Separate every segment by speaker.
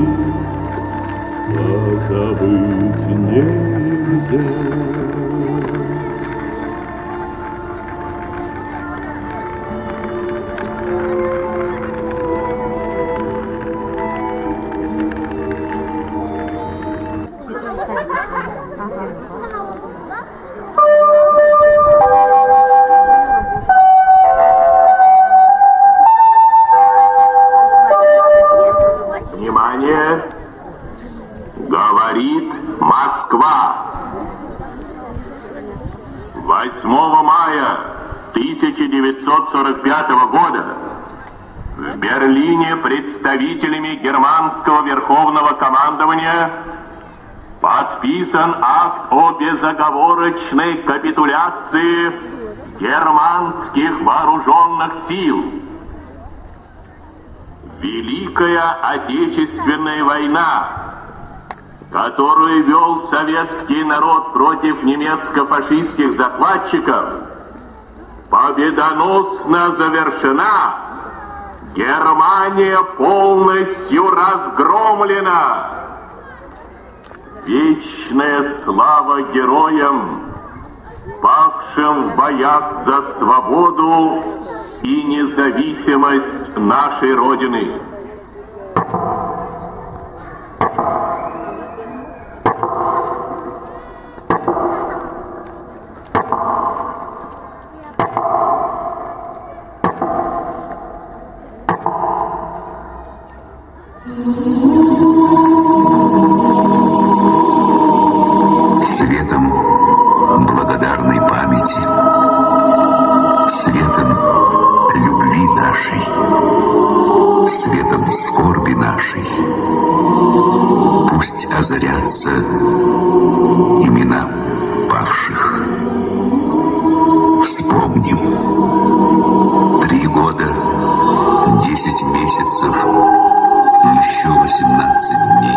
Speaker 1: позабыть нельзя.
Speaker 2: Внимание! Говорит Москва. 8 мая 1945 года в Берлине представителями германского верховного командования подписан акт о безоговорочной капитуляции германских вооруженных сил. Великая Отечественная война, которую вел советский народ против немецко-фашистских захватчиков, победоносно завершена. Германия полностью разгромлена. Вечная слава героям, павшим в боях за свободу и независимость нашей Родины.
Speaker 3: Светом благодарной памяти, светом любви нашей, светом скорби нашей, пусть озарятся имена павших. Вспомним. 3 года, 10 месяцев, еще 18 дней.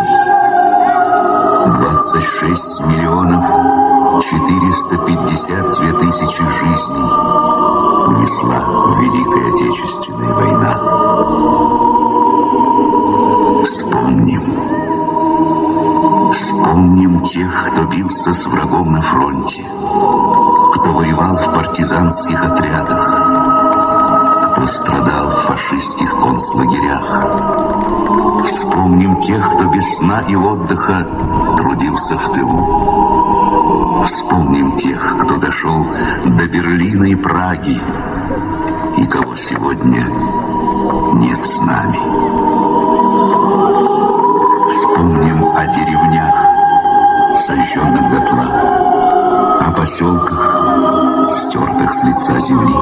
Speaker 3: 26 миллионов 452 тысячи жизней унесла Великая Отечественная война. Вспомним. Вспомним тех, кто бился с врагом на фронте, кто воевал в партизанских отрядах, кто страдал в фашистских концлагерях. Вспомним тех, кто без сна и отдыха трудился в тылу. Вспомним тех, кто дошел до Берлина и Праги, и кого сегодня нет с нами. Вспомним о деревнях, сожженных дотла, о поселках, стертых с лица земли.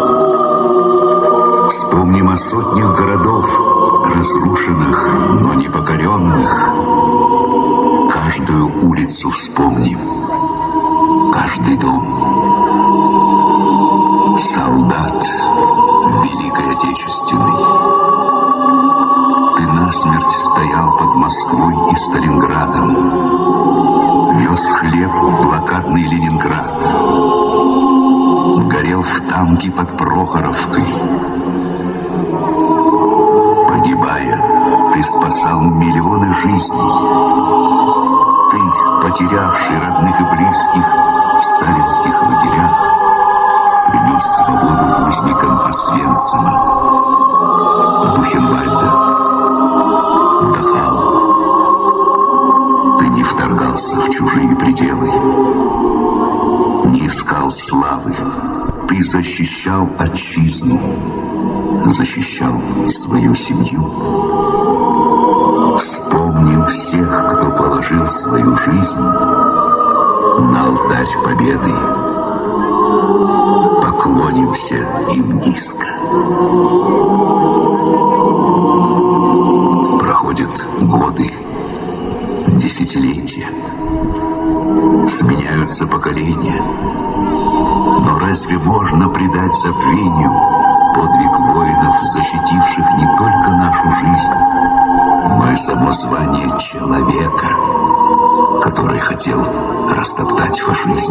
Speaker 3: Вспомним о сотнях городов, разрушенных, но не покоренных. Каждую улицу вспомним, каждый дом. Солдат Великой Отечественной, ты насмерть стоял под Москвой и Сталинградом, вез хлеб в блокадный Ленинград, горел в танке под Прохоровкой. Погибая, ты спасал миллионы жизней. Ты, потерявший родных и близких в сталинских лагерях, принес свободу узникам Освенцима, Бухенвальда, Дахау. Ты не вторгался в чужие пределы, не искал славы. Ты защищал отчизну, защищал свою семью. Вспомним всех, кто положил свою жизнь на алтарь победы. Поклонимся им низко. Проходят годы, десятилетия, сменяются поколения. Но разве можно предать забвению подвиг воинов, защитивших не только нашу жизнь, но и само звание человека, который хотел растоптать фашизм?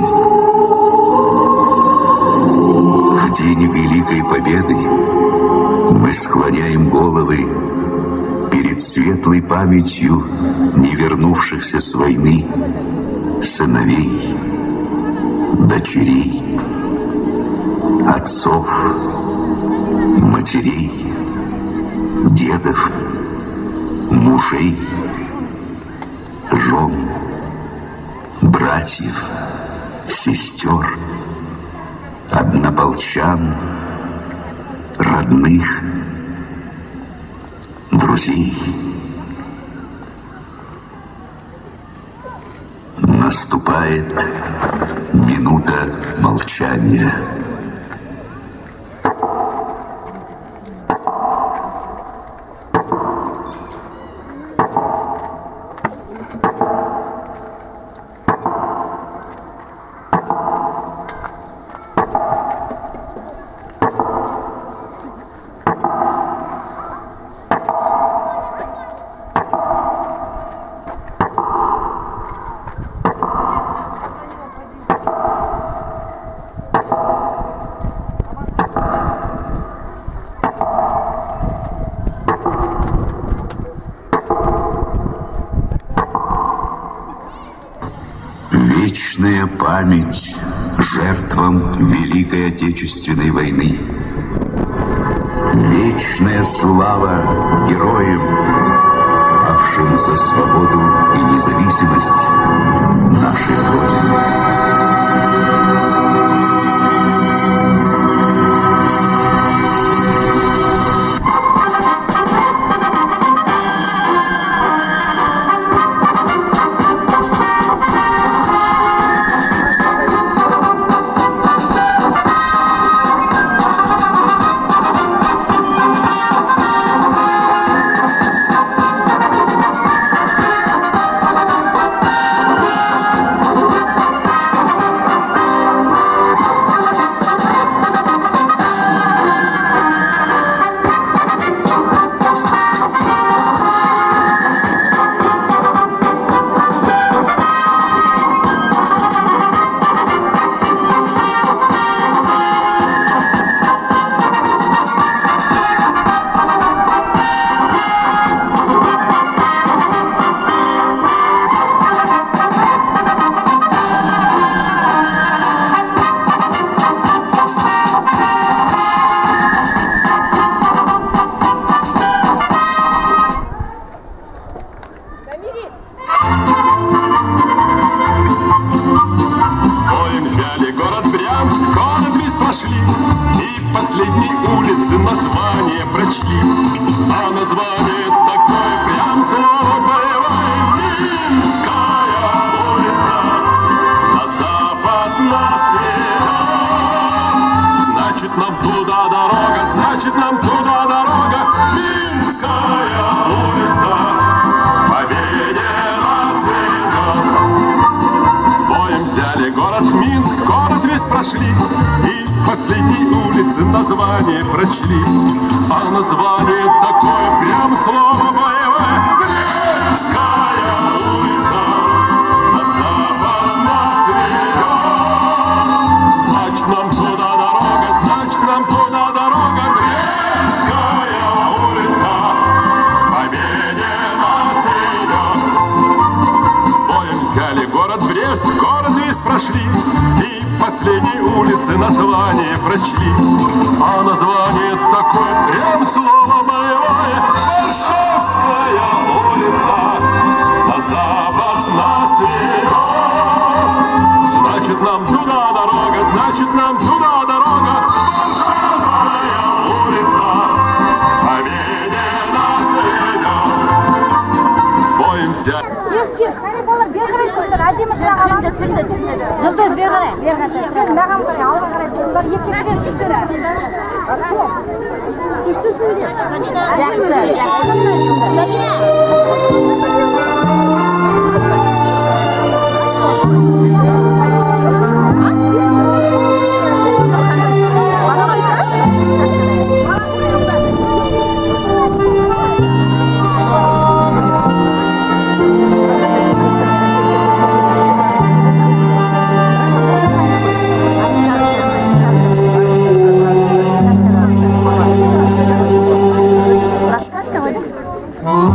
Speaker 3: В день Великой Победы мы склоняем головы перед светлой памятью не вернувшихся с войны сыновей, дочерей, отцов, матерей, дедов, мужей, жен, братьев, сестер, однополчан, родных, друзей. Наступает минута молчания. Вечная память жертвам Великой Отечественной войны. Вечная слава героям, павшим за свободу и независимость нашей Родины.
Speaker 4: Последней улицы название прочли, а название такое прям слово боевое. Минская улица, на запад нас ведет. Значит, нам туда дорога, значит, нам туда дорога. Минская улица, победе нас ведет. С боем взяли город Минск, город весь прошли, и последней улицы название прочли, а название такое прям слово боевое. Брестская улица, на запад нас ведет. Значит, нам туда дорога, значит, нам туда дорога. Брестская улица, победе нас ведет. С боем взяли город Брест, город весь прошли, и последней улицы название прочли, а название такое прям слово боевое. Варшавская улица, на запад нас ведет. Значит, нам туда дорога, значит, нам туда дорога. Варшавская улица, победе нас ведет. С боем взять.
Speaker 5: Жылтыз бері қарай. Маған қарай, алға қарай. Олар ертеңдер түсірі. Үшті сөйле. Рассказка,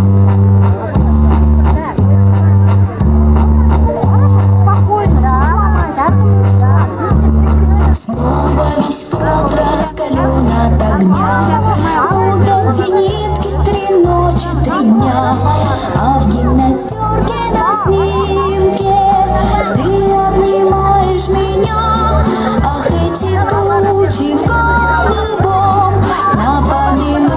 Speaker 6: а в гимнастерке на снимке ты обнимаешь меня. Ах, эти тучи в голубом напоминают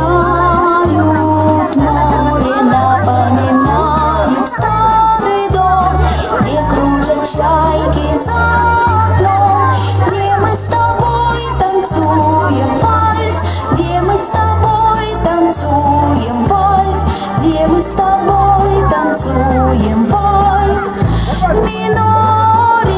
Speaker 6: море, напоминают старый дом, где кружат чайки за окном, где мы с тобой танцуем вальс, где мы с тобой танцуем вальс, где мы с тобой танцуем вальс в миноре.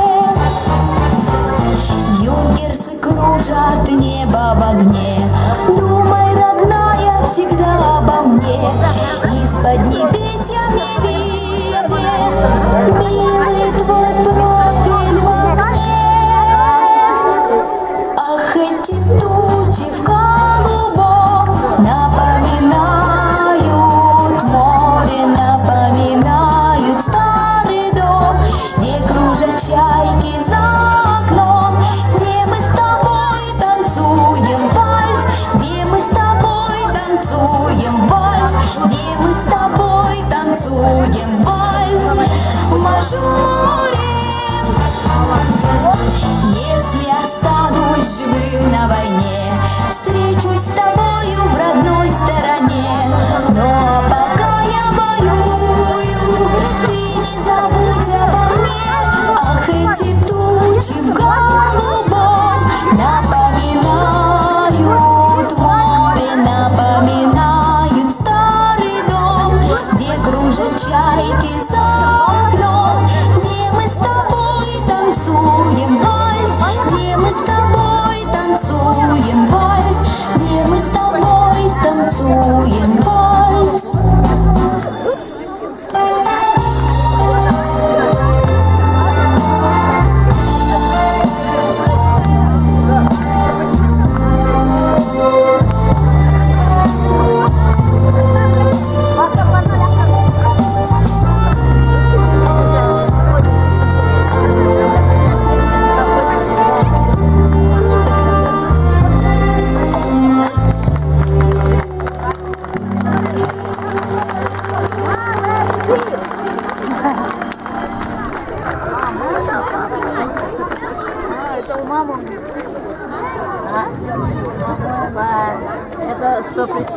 Speaker 6: Юнкерсы кружат небо в огне, думай, родная, всегда обо мне. Из-под небес я не виден, милый твой профиль в окне. Ах, эти тучи в голубом напоминают море, напоминают старый дом, где кружат чайки за окном, где мы с тобой танцуем вальс, где мы с тобой танцуем вальс, где мы с тобой танцуем вальс в мажоре. Если останусь живым на войне, встречусь с тобою в родной стороне. Но пока я воюю, ты не забудь обо мне. Ах, эти тучи в голубом напоминают море, напоминают старый дом, где кружат чайки за окном, где мы с тобой танцуем вальс, где мы с тобой танцуем вальс, где мы с тобой станцуем вальс.
Speaker 5: Это 100 причин.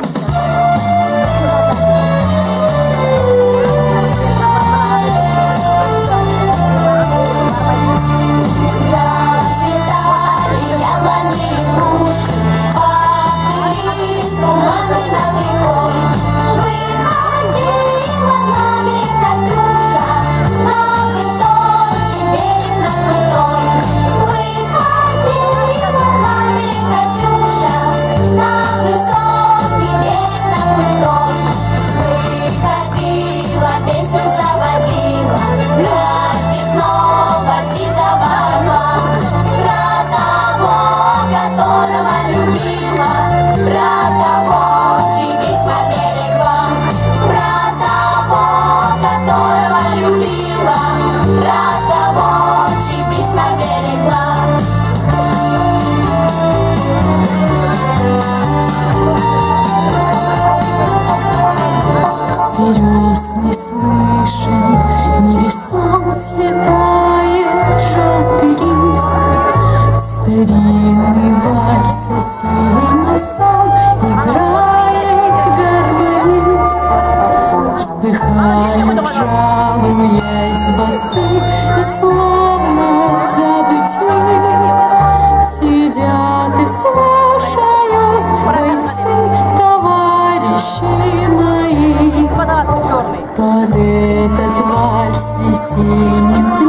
Speaker 6: Жалуясь басы и словно в забытии, сидят и слушают бойцы, товарищи мои. Под этот вальс весенним